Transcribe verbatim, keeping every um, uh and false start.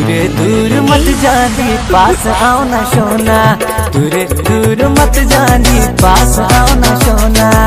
दूरे दूर मत जानी पास आओ ना सोना, दूरे दूर मत जानी पास आओ ना सोना।